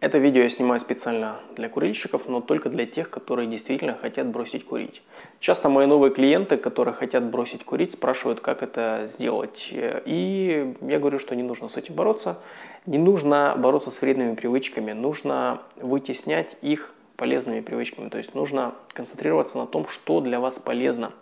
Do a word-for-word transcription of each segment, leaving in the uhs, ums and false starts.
Это видео я снимаю специально для курильщиков, но только для тех, которые действительно хотят бросить курить. Часто мои новые клиенты, которые хотят бросить курить, спрашивают, как это сделать. И я говорю, что не нужно с этим бороться. Не нужно бороться с вредными привычками, нужно вытеснять их полезными привычками. То есть нужно концентрироваться на том, что для вас полезно,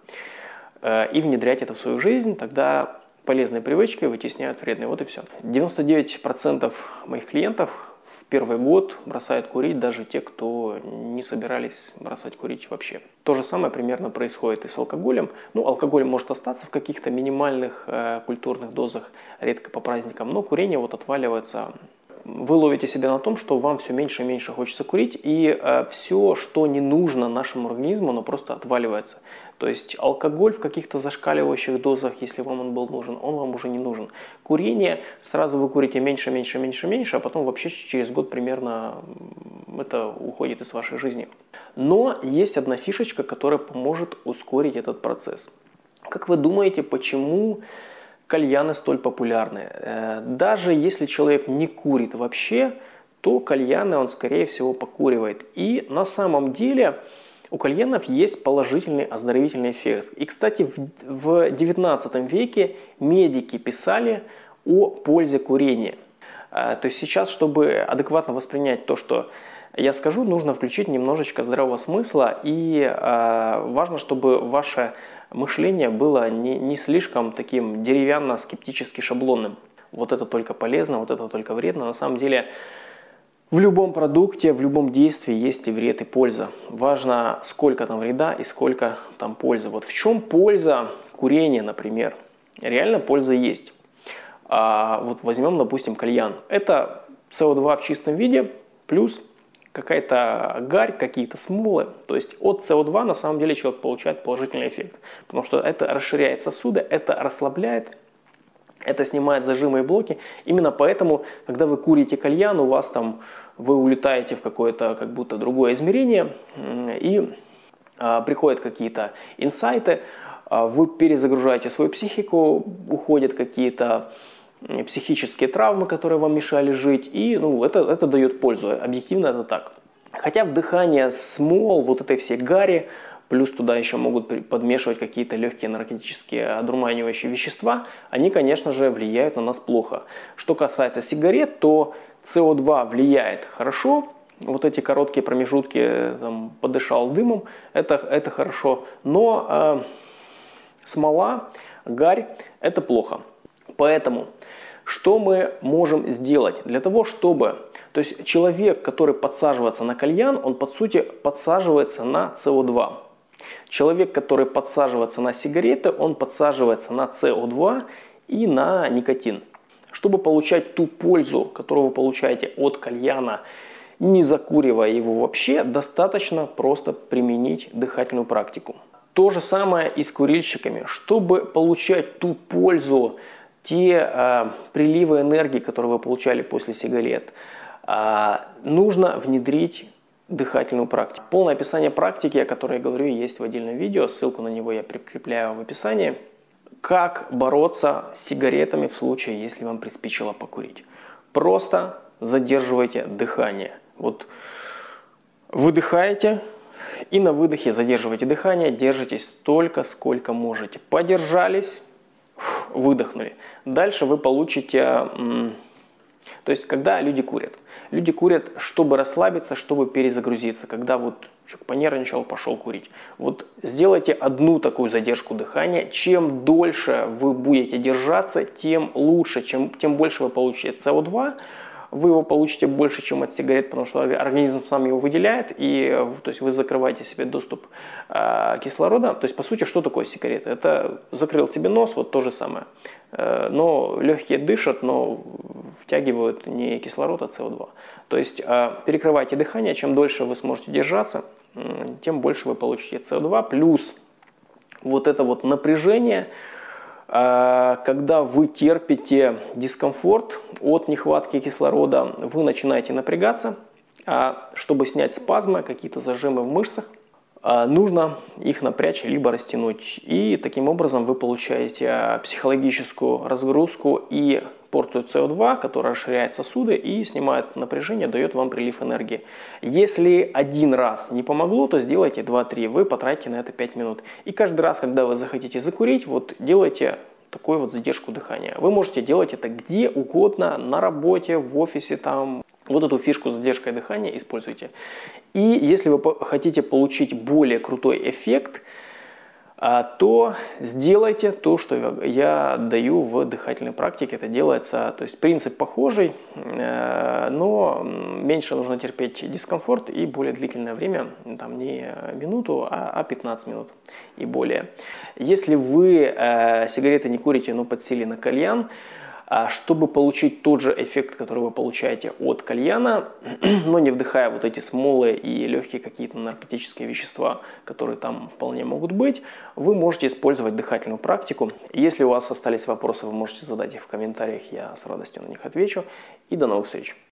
и внедрять это в свою жизнь, тогда полезные привычки вытесняют вредные. Вот и все. девяносто девять процентов моих клиентов в первый год бросают курить, даже те, кто не собирались бросать курить вообще. То же самое примерно происходит и с алкоголем. Ну, алкоголь может остаться в каких-то минимальных э, культурных дозах, редко по праздникам, но курение вот отваливается. Вы ловите себя на том, что вам все меньше и меньше хочется курить, и э, все, что не нужно нашему организму, оно просто отваливается. То есть алкоголь в каких-то зашкаливающих дозах, если вам он был нужен, он вам уже не нужен. Курение, сразу вы курите меньше, меньше, меньше, меньше, а потом вообще через год примерно это уходит из вашей жизни. Но есть одна фишечка, которая поможет ускорить этот процесс. Как вы думаете, почему кальяны столь популярны? Даже если человек не курит вообще, то кальяны он, скорее всего, покуривает. И на самом деле у кальянов есть положительный оздоровительный эффект. И, кстати, в девятнадцатом веке медики писали о пользе курения. То есть сейчас, чтобы адекватно воспринять то, что я скажу, нужно включить немножечко здравого смысла. И важно, чтобы ваше мышление было не, не слишком таким деревянно-скептически шаблонным. Вот это только полезно, вот это только вредно. На самом деле в любом продукте, в любом действии есть и вред, и польза. Важно, сколько там вреда и сколько там пользы. Вот в чем польза курения, например? Реально польза есть. А вот возьмем, допустим, кальян. Это С О два в чистом виде плюс какая-то гарь, какие-то смолы. То есть от С О два на самом деле человек получает положительный эффект. Потому что это расширяет сосуды, это расслабляет, это снимает зажимы и блоки. Именно поэтому, когда вы курите кальян, у вас там, вы улетаете в какое-то как будто другое измерение, и а, приходят какие-то инсайты, а, вы перезагружаете свою психику, уходят какие-то психические травмы, которые вам мешали жить, и ну, это, это дает пользу, объективно это так. Хотя вдыхание смол, вот этой всей гари, плюс туда еще могут подмешивать какие-то легкие наркотические одурманивающие вещества, они, конечно же, влияют на нас плохо. Что касается сигарет, то С О два влияет хорошо, вот эти короткие промежутки, там, подышал дымом, это, это хорошо, но э, смола, гарь, это плохо. Поэтому что мы можем сделать для того, чтобы... То есть человек, который подсаживается на кальян, он, по сути, подсаживается на С О два. Человек, который подсаживается на сигареты, он подсаживается на С О два и на никотин. Чтобы получать ту пользу, которую вы получаете от кальяна, не закуривая его вообще, достаточно просто применить дыхательную практику. То же самое и с курильщиками. Чтобы получать ту пользу, те э, приливы энергии, которые вы получали после сигарет, э, нужно внедрить дыхательную практику. Полное описание практики, о которой я говорю, есть в отдельном видео. Ссылку на него я прикрепляю в описании. Как бороться с сигаретами в случае, если вам приспичило покурить. Просто задерживайте дыхание. Вот выдыхаете и на выдохе задерживайте дыхание. Держитесь столько, сколько можете. Подержались, выдохнули. Дальше вы получите... То есть, когда люди курят. Люди курят, чтобы расслабиться, чтобы перезагрузиться. Когда вот человек понервничал, пошел курить. Вот сделайте одну такую задержку дыхания. Чем дольше вы будете держаться, тем лучше. Чем, тем больше вы получите С О два. Вы его получите больше, чем от сигарет, потому что организм сам его выделяет. И то есть, вы закрываете себе доступ э, кислорода. То есть, по сути, что такое сигарета? Это закрыл себе нос, вот то же самое. Э, но легкие дышат, но втягивают не кислород, а С О два. То есть э, перекрывайте дыхание, чем дольше вы сможете держаться, э, тем больше вы получите С О два. Плюс вот это вот напряжение, э, когда вы терпите дискомфорт от нехватки кислорода, вы начинаете напрягаться, а чтобы снять спазмы, какие-то зажимы в мышцах, э, нужно их напрячь либо растянуть. И таким образом вы получаете психологическую разгрузку и порцию С О два, которая расширяет сосуды и снимает напряжение, дает вам прилив энергии. Если один раз не помогло, то сделайте два-три, вы потратите на это пять минут. И каждый раз, когда вы захотите закурить, вот делайте такую вот задержку дыхания. Вы можете делать это где угодно, на работе, в офисе, там. Вот эту фишку с задержкой дыхания используйте. И если вы хотите получить более крутой эффект, то сделайте то, что я даю в дыхательной практике. Это делается, то есть принцип похожий, но меньше нужно терпеть дискомфорт и более длительное время, там не минуту, а пятнадцать минут и более. Если вы сигареты не курите, но подсели на кальян, чтобы получить тот же эффект, который вы получаете от кальяна, но не вдыхая вот эти смолы и легкие какие-то наркотические вещества, которые там вполне могут быть, вы можете использовать дыхательную практику. Если у вас остались вопросы, вы можете задать их в комментариях, я с радостью на них отвечу. И до новых встреч!